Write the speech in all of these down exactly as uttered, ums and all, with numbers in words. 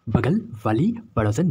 बगल वाली पड़ोसन।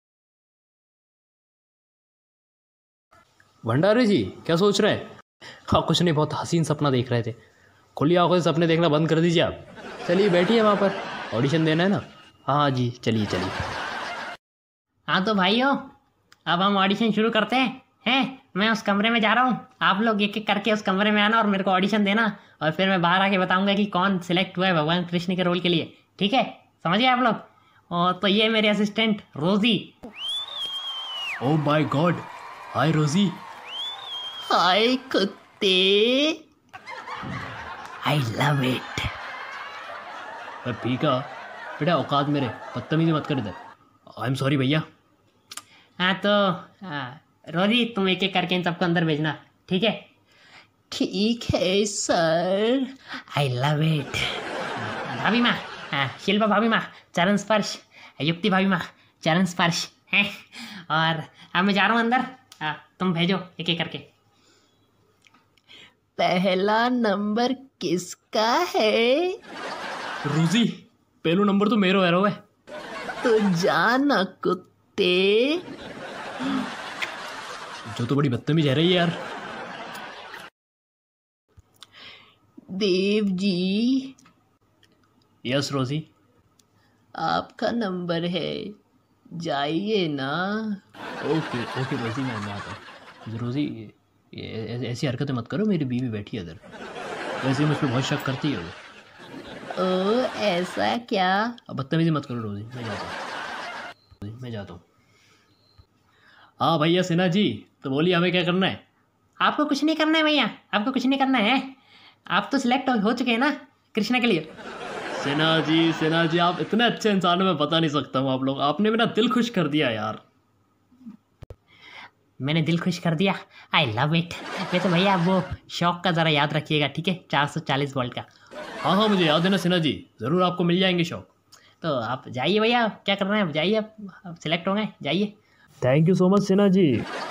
भंडारी जी क्या सोच रहे हैं? हाँ कुछ नहीं, बहुत हसीन सपना देख रहे थे। खुली आंखों से सपने देखना बंद कर दीजिए आप। चलिए बैठिए, वहाँ पर ऑडिशन देना है ना। हाँ हाँ जी, चलिए चलिए। हाँ तो भाइयों, अब हम ऑडिशन शुरू करते हैं। हैं मैं उस कमरे में जा रहा हूँ, आप लोग एक एक करके उस कमरे में आना और मेरे को ऑडिशन देना, और फिर मैं बाहर आके बताऊंगा कि कौन सिलेक्ट हुआ है भगवान कृष्ण के रोल के लिए। ठीक है, समझ गए आप लोग? और तो ये मेरे असिस्टेंट रोजी। ओह माय गॉड, हाय रोजी। हाय कुत्ते, आई लव इट। मैं पीका बेटा, औकात मेरे, बदतमीजी मत कर इधर। आई एम सॉरी भैया। हाँ तो हाँ, रोजी तुम एक एक करके इन सबको अंदर भेजना, ठीक है? ठीक है सर, आई लव इट। भाभी माँ, हाँ शिल्पा भाभी माँ चरण स्पर्श, युक्ति भाभी माँ चरण स्पर्श है। और अब मैं जा रहा हूँ अंदर, हाँ तुम भेजो एक एक करके। पहला नंबर किसका है? रोजी पहलो नंबर तो मेरो है। तो जाना कुत्ते। जो तो बड़ी बदतमीज है रही है यार। देव जी, यस रोजी। आपका नंबर है, जाइए ना। ओके ओके रोजी, मैं मैं आता हूँ। रोजी ये- ये- ऐसी हरकतें मत करो, मेरी बीवी बैठी है इधर, वैसे ही मुझ पर बहुत शक करती है वो। ओ ऐसा क्या? अब बदतमीजी मत करो रोजी, मैं जाता हूँ मैं जाता हूँ। हाँ भैया सिन्हा जी, तो बोलिए हमें क्या करना है? आपको कुछ नहीं करना है भैया, आपको कुछ नहीं करना है। आप तो सिलेक्ट हो चुके हैं ना कृष्णा के लिए। सिन्हा जी सिन्हा जी, आप इतने अच्छे इंसान हो, मैं बता नहीं सकता हूँ। आप लोग, आपने मेरा दिल खुश कर दिया यार। मैंने दिल खुश कर दिया, आई लव इट। वैसे भैया आप वो शौक का ज़रा याद रखिएगा, ठीक है? चार सौ चालीस वोल्ट का। हाँ हाँ मुझे याद है ना सिन्हा जी, ज़रूर आपको मिल जाएंगे शौक। तो आप जाइए भैया, क्या करना है आप जाइए, आप सिलेक्ट हो गए, जाइए। Thank you so much Sinha ji.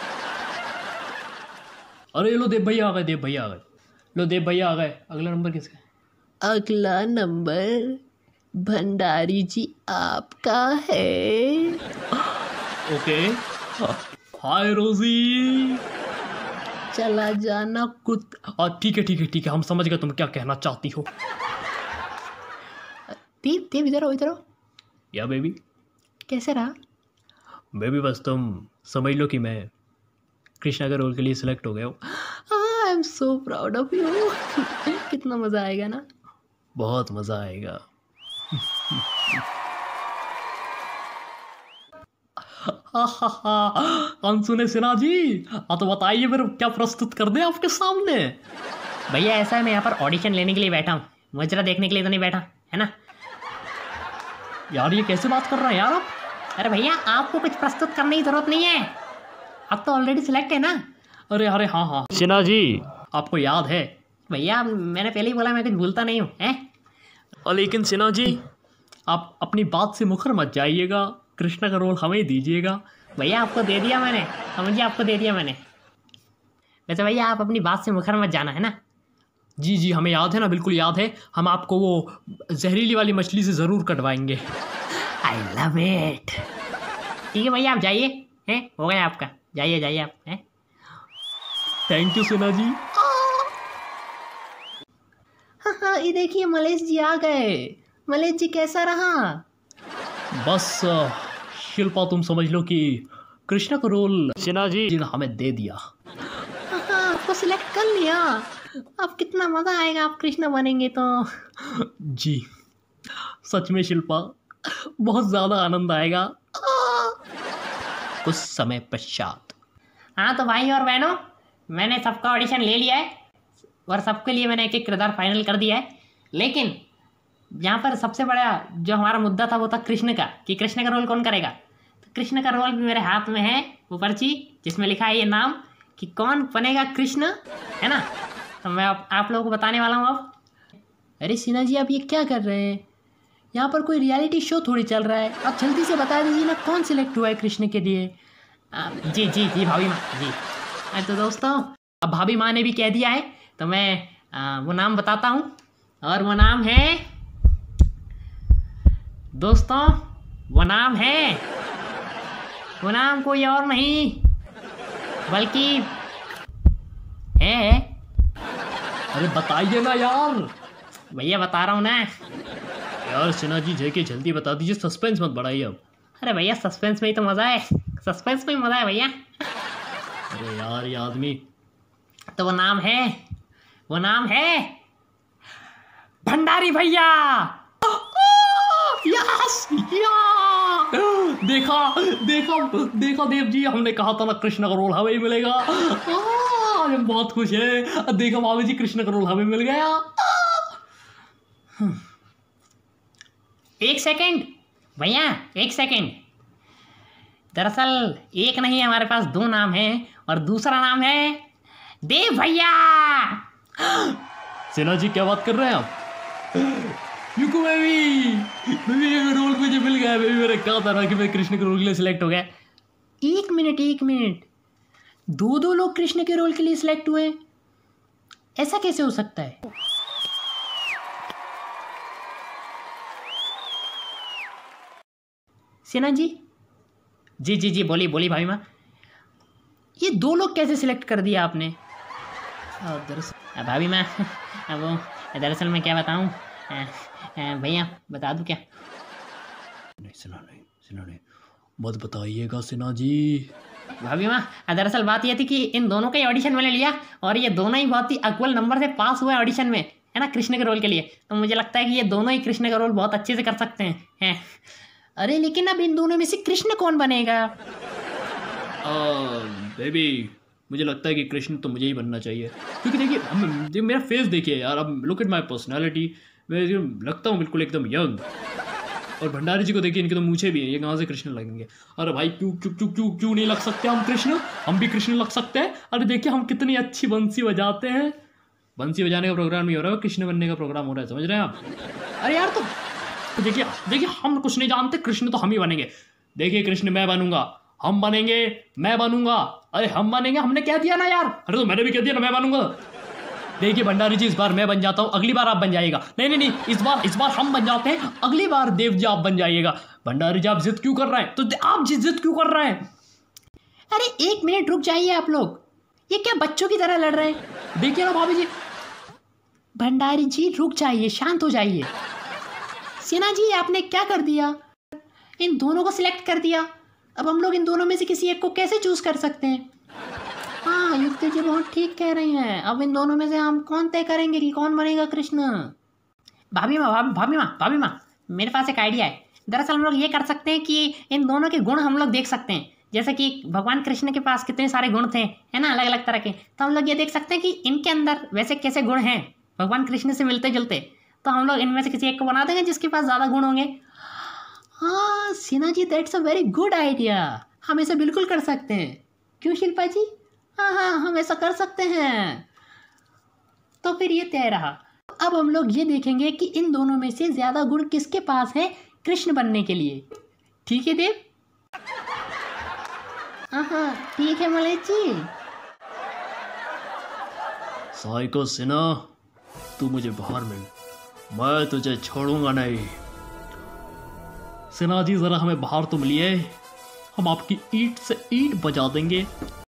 अरे लो देव भैया आ गए, देव भैया आ गए। लो देव भैया आ गए। अगला नंबर किसका है? अगला नंबर भंडारी जी आपका है। ओके। हाय रोजी। चला जाना कुत। हाँ ठीक है ठीक है ठीक है, हम समझ गए तुम क्या कहना चाहती हो। देव देव इधर हो, इधर हो। या बेबी? कैसे रहा? बेबी बस तुम समझ लो कि मैं कृष्णा के रोल के लिए सिलेक्ट हो गया हूँ। I am so proud of you. कितना मज़ा आएगा ना। बहुत मज़ा आएगा। कौन सुने सिन्हा जी? हाँ तो बताइए फिर, क्या प्रस्तुत कर दें आपके सामने? भैया ऐसा है, मैं यहाँ पर ऑडिशन लेने के लिए बैठा हूँ, मुजरा देखने के लिए तो नहीं बैठा, है ना? यार ये कैसे बात कर रहे हैं यार आप? अरे भैया आपको कुछ प्रस्तुत करने की जरूरत नहीं है, आप तो ऑलरेडी सिलेक्ट है ना। अरे अरे हाँ हाँ सिन्हा जी, आपको याद है? भैया मैंने पहले ही बोला मैं कुछ भूलता नहीं हूँ, हैं? और लेकिन सिन्हा जी, आप अपनी बात से मुखर मत जाइएगा, कृष्णा का रोल हमें दीजिएगा। भैया आपको दे दिया मैंने, समझिए आपको दे दिया मैंने। वैसे भैया आप अपनी बात से मुखर मत जाना, है ना? जी जी हमें याद है ना, बिल्कुल याद है। हम आपको वो जहरीली वाली मछली से ज़रूर कटवाएंगे। I love it. ठीक है भैया आप जाइए, हैं? हो गया आपका, जाइए जाइए आप, हैं? Thank you Sinha ji. हाँ हाँ ये देखिए मलेश जी आ गए। मलेश जी कैसा रहा? बस अ, शिल्पा तुम समझ लो कि कृष्णा का रोल सिन्हा जी ने हमें दे दिया। हाँ हाँ आपको सिलेक्ट कर लिया। अब कितना मज़ा आएगा आप कृष्णा बनेंगे तो। जी सच में शिल्पा, बहुत ज़्यादा आनंद आएगा। कुछ समय पश्चात। हाँ तो भाई और बहनों, मैंने सबका ऑडिशन ले लिया है और सबके लिए मैंने एक एक किरदार फाइनल कर दिया है। लेकिन यहाँ पर सबसे बड़ा जो हमारा मुद्दा था वो था कृष्ण का, कि कृष्ण का रोल कौन करेगा। तो कृष्ण का रोल भी मेरे हाथ में है, वो पर्ची जिसमें लिखा है ये नाम कि कौन बनेगा कृष्ण, है ना? तो मैं आप, आप लोगों को बताने वाला हूँ अब। अरे सिन्हा जी आप ये क्या कर रहे हैं? यहाँ पर कोई रियलिटी शो थोड़ी चल रहा है, आप जल्दी से बता दीजिए ना कौन सिलेक्ट हुआ है कृष्ण के लिए। आ, जी जी जी भाभी माँ जी। अरे तो दोस्तों अब भाभी माँ ने भी कह दिया है तो मैं आ, वो नाम बताता हूँ, और वो नाम है दोस्तों वो नाम है, वो नाम कोई और नहीं बल्कि है। अरे बताइए ना यार। भैया बता रहा हूँ ना। यार सिन्हा जी जाके जल्दी बता दीजिए, सस्पेंस मत बढ़ाइए अब। अरे भैया सस्पेंस में ही तो मजा है, सस्पेंस में ही मजा है भैया। अरे यार ये आदमी। तो वो नाम है, वो नाम है भंडारी भैया। यस या! देखा देखा देखा देव जी, हमने कहा था ना कृष्ण का रोल हमें ही मिलेगा। आ, हम बहुत खुश हैं। देखा भाभी जी, कृष्ण का रोल हमें मिल गया। एक सेकंड भैया, एक सेकंड। दरअसल एक नहीं, हमारे पास दो नाम हैं और दूसरा नाम है देव भैया। सिन्हा जी क्या बात कर रहे हैं आप? युको बेबी, बेबी ये रोल मुझे मिल गया। बेबी मैंने कहा था ना कि मैं कृष्ण के रोल के लिए सिलेक्ट हो गया। एक मिनट एक मिनट, दो दो लोग कृष्ण के रोल के लिए सिलेक्ट हुए, ऐसा कैसे हो सकता है? सिन्हा जी, जी जी जी बोली बोली भाभी माँ, ये दो लोग कैसे सिलेक्ट कर दिया आपने? दरअसल भाभी माँ, वो दरअसल मैं क्या बताऊँ भैया, बता दूँ क्या? नहीं सिन्हा नहीं, सिन्हा नहीं, मत बताइएगा सिन्हा जी। भाभी माँ, दरअसल बात ये थी कि इन दोनों का ही ऑडिशन मैंने लिया और ये दोनों ही बहुत ही अक्वल नंबर से पास हुए ऑडिशन में, है ना, कृष्ण के रोल के लिए। तो मुझे लगता है कि ये दोनों ही कृष्ण का रोल बहुत अच्छे से कर सकते हैं, हैं? अरे लेकिन अब इन दोनों में से कृष्ण कौन बनेगा? बेबी मुझे लगता है कि कृष्ण तो मुझे ही बनना चाहिए, क्योंकि देखिए देखिए मेरा फेस देखिए यार, अब लुक एट माय पर्सनालिटी, मैं लगता हूँ बिल्कुल एकदम यंग। और भंडारी जी को देखिए, इनके तो मूछें भी हैं, ये कहाँ से कृष्ण लगेंगे? अरे भाई क्यों क्यों क्यों क्यों क्यों नहीं लग सकते हम कृष्ण? हम भी कृष्ण लग सकते हैं। अरे देखिए हम कितनी अच्छी बंसी बजाते हैं। बंसी बजाने का प्रोग्राम नहीं हो रहा है, कृष्ण बनने का प्रोग्राम हो रहा है, समझ रहे हैं आप? अरे यार तो देखिए देखिए हम कुछ नहीं जानते, कृष्ण तो हम ही बनेंगे। देखिए कृष्ण मैं बनूंगा, हम बनेंगे, मैं बनूंगा। अरे हम बनेंगे, हमने कह दिया ना यार। अरे तो मैंने भी कह दिया ना मैं बनूंगा। देखिए भंडारी जी, इस बार मैं बन जाता हूँ, अगली बार आप बन जाइएगा। नहीं नहीं नहीं, इस बार इस बार हम बन जाते हैं, अगली बार देव जी आप बन जाइएगा। भंडारी जी आप जिद क्यों कर रहे हैं? तो आप जी जिद क्यों कर रहे हैं? अरे एक मिनट रुक जाइए आप लोग, ये क्या बच्चों की तरह लड़ रहे हैं? देखिए ना भाभी जी। भंडारी जी रुक जाइए, शांत हो जाइए। सिन्हा जी आपने क्या कर दिया? इन दोनों को सिलेक्ट कर दिया। अब हम लोग इन दोनों में से किसी एक को कैसे चूज कर सकते हैं? हाँ युक्ति जी बहुत ठीक कह रही हैं। अब इन दोनों में से हम कौन तय करेंगे कि कौन बनेगा कृष्ण? भाभी माँ भाभी भाभी माँ भाभी माँ मेरे पास एक आइडिया है। दरअसल हम लोग ये कर सकते हैं कि इन दोनों के गुण हम लोग देख सकते हैं। जैसे कि भगवान कृष्ण के पास कितने सारे गुण थे, है ना, अलग अलग तरह के। तो हम लोग ये देख सकते हैं कि इनके अंदर वैसे कैसे गुण हैं भगवान कृष्ण से मिलते जुलते। तो हम लोग इनमें से किसी एक को बना देंगे जिसके पास ज़्यादा गुण होंगे। हाँ Sinha ji, that's a very good idea. हम ऐसा बिल्कुल कर सकते हैं, क्यों शिल्पा जी? हाँ हाँ हम ऐसा कर सकते हैं। तो फिर ये तय रहा। अब हम लोग ये देखेंगे कि इन दोनों में से ज़्यादा गुण किसके पास है कृष्ण बनने के लिए। ठीक है देव? हाँ हाँ ठीक है मलेश जी। साइको सिन्हा, तू मुझे बाहर मिल, मैं तुझे छोड़ूंगा नहीं। सिन्हा जी जरा हमें बाहर तो मिलिए, हम आपकी ईंट से ईंट बजा देंगे।